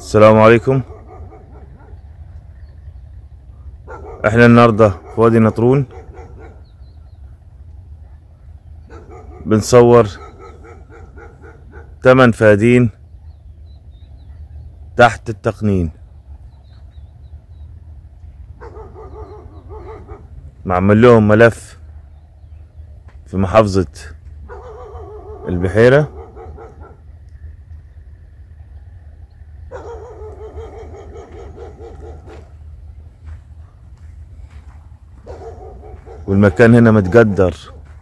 السلام عليكم. احنا النهارده في وادي نطرون بنصور 8 فدادين تحت التقنين، معمل لهم ملف في محافظة البحيرة، والمكان هنا متقدر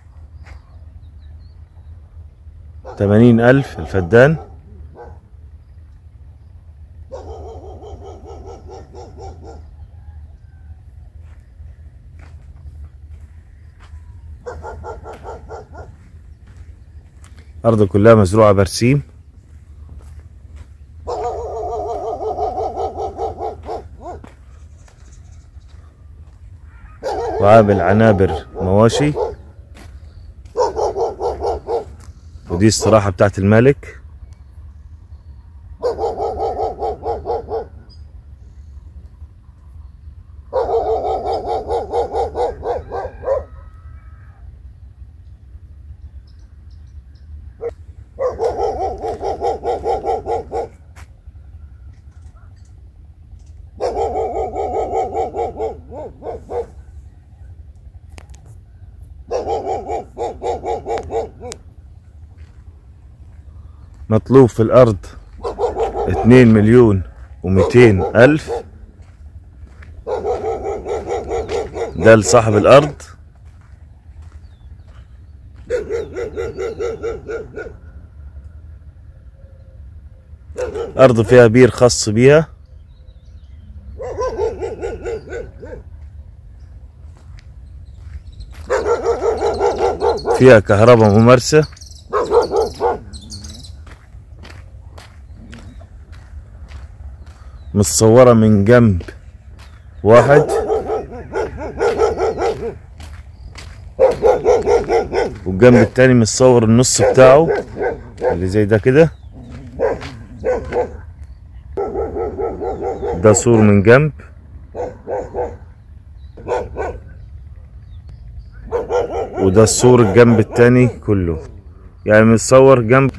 80,000 الفدان. أرضه كلها مزروعة برسيم، وعامل عنابر مواشي، ودي الصراحة بتاعت الملك. مطلوب في الأرض 2,200,000. ده لصاحب الأرض. أرض فيها بير خاص بيها، فيها كهرباء ممارسة، متصورة من جنب واحد، والجنب التاني متصور النص بتاعه اللي زي ده كده. ده سور من جنب، وده السور الجنب التاني كله، يعني متصور جنب.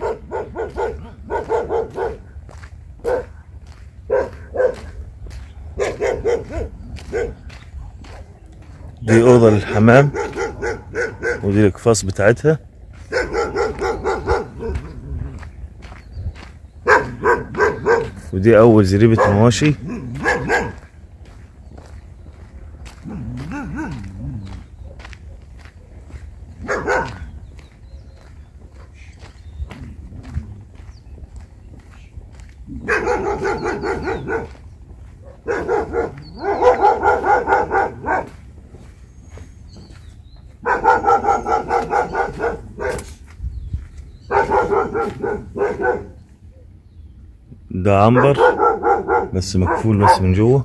دي أوضة للحمام، ودي الأقفاص بتاعتها. ودي أول زريبة مواشي. ده عنبر بس مكفول بس من جوه.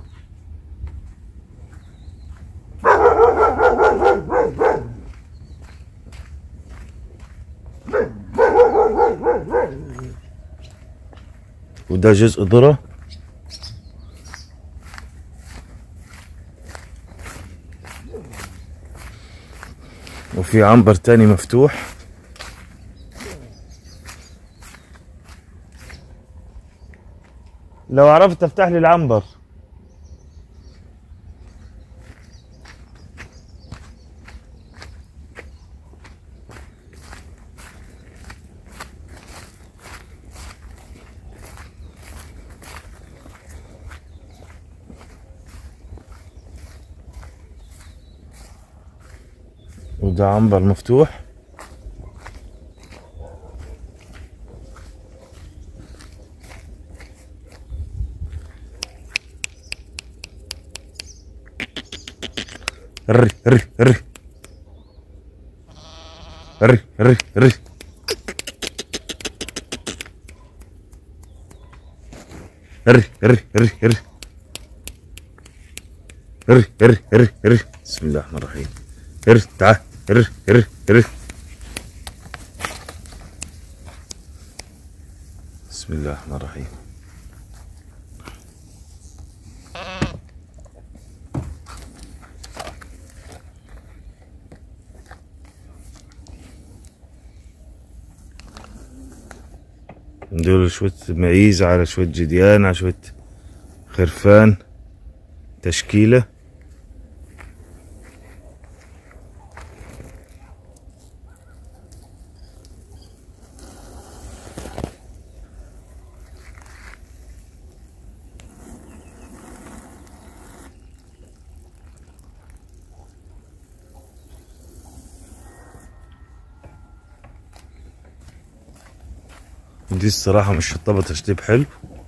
وده جزء ذرة. وفي عنبر تاني مفتوح. لو عرفت تفتح لي العنبر. وده عنبر مفتوح. ري ري ري ري ري ري ري ري ري ري ري ري ري ري. بسم الله الرحمن الرحيم. تعال. بسم الله الرحمن الرحيم. دول شوية معيز على شوية جديان على شوية خرفان تشكيلة. دي الصراحة مش شطبة تشطيب حلو.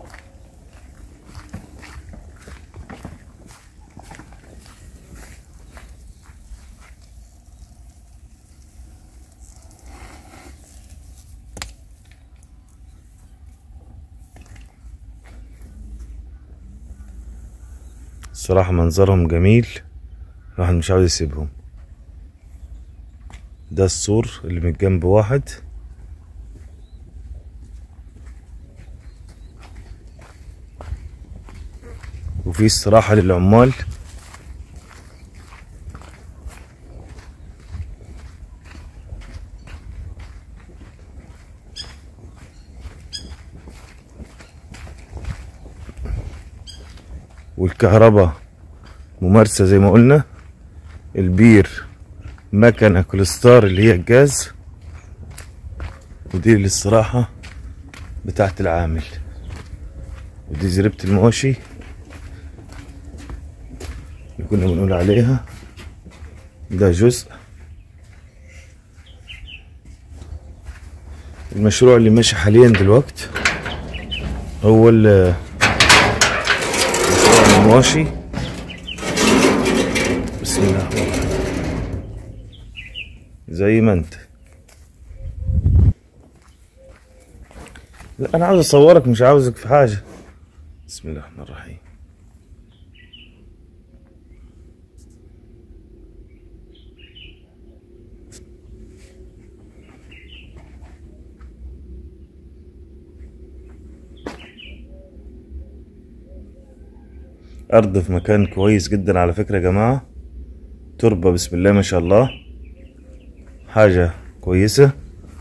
الصراحة منظرهم جميل، الواحد مش عاوز يسيبهم. ده السور اللي من جنب واحد، وفي استراحة للعمال. والكهرباء ممارسة زي ما قلنا. البير مكنة كولستار اللي هي الجاز. ودي الاستراحة بتاعت العامل. ودي زريبة المواشي اللي كنا بنقول عليها. ده جزء المشروع اللي ماشي حاليا دلوقتي هو مشروع المواشي. بسم الله الرحمن الرحيم. زي ما انت. لا انا عاوز اصورك مش عاوزك في حاجة. بسم الله الرحمن الرحيم. أرض في مكان كويس جدا على فكرة يا جماعة. تربة بسم الله ما شاء الله، حاجة كويسة.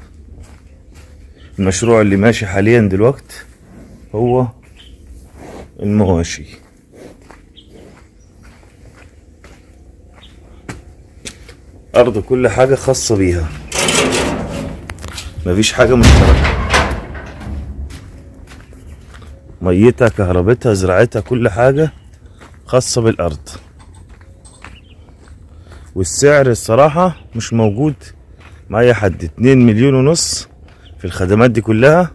المشروع اللي ماشي حاليا دلوقتي هو المواشي. أرض كل حاجة خاصة بيها، مفيش حاجة مشتركة. ميتها كهربتها زراعتها كل حاجة خاصة بالأرض. والسعر الصراحة مش موجود مع أي حد. 2,5 مليون في الخدمات دي كلها.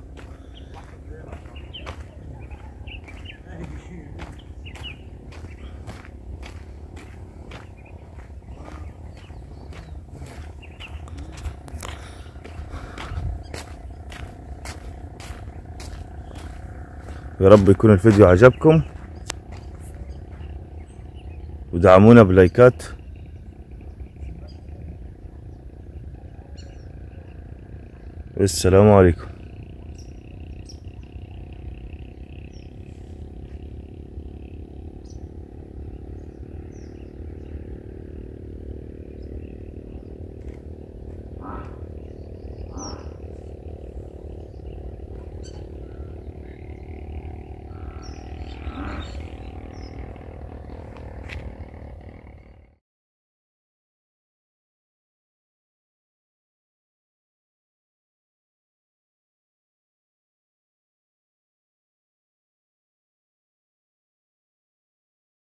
يا رب يكون الفيديو عجبكم، ودعمونا بلايكات. السلام عليكم.